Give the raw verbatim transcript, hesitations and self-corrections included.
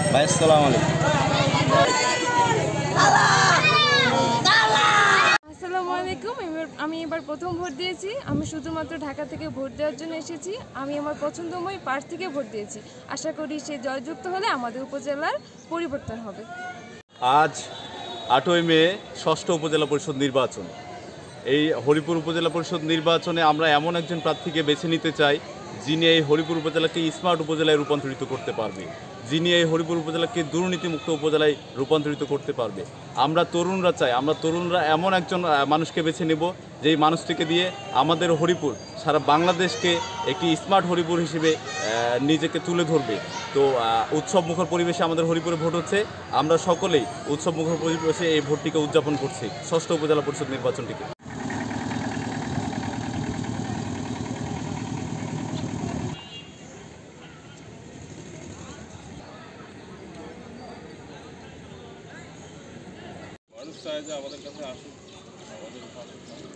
ভাই আসসালামু আলাইকুম। আসসালামু আলাইকুম। এবার আমি এবার প্রথম ভোট দিয়েছি। আমি শুধুমাত্র ঢাকা থেকে ভোট দেওয়ার জন্য এসেছি। আমি আমার পছন্দময় প্রার্থীকে ভোট দিয়েছি। আশা করি সে জয়যুক্ত হলে আমাদের উপজেলার পরিবর্তন হবে। আজ আটই মে ষষ্ঠ উপজেলা পরিষদ নির্বাচন। এই হরিপুর উপজেলা পরিষদ নির্বাচনে আমরা এমন একজন প্রার্থীকে বেছে নিতে চাই যিনি এই হরিপুর উপজেলাকে স্মার্ট উপজেলায় রূপান্তরিত করতে পারবে, যিনি এই হরিপুর উপজেলাকে দুর্নীতিমুক্ত উপজেলায় রূপান্তরিত করতে পারবে। আমরা তরুণরা চাই, আমরা তরুণরা এমন একজন মানুষকে বেছে নেব যেই মানুষটিকে দিয়ে আমাদের হরিপুর সারা বাংলাদেশকে একটি স্মার্ট হরিপুর হিসেবে নিজেকে তুলে ধরবে। তো উৎসব মুখর পরিবেশে আমাদের হরিপুরে ভোট হচ্ছে। আমরা সকলেই উৎসব মুখর পরিবেশে এই ভোটটিকে উদযাপন করছি, ষষ্ঠ উপজেলা পরিষদ নির্বাচনটিকে। মানুষ চায় যে আমাদের কাছে আসুক, আমাদের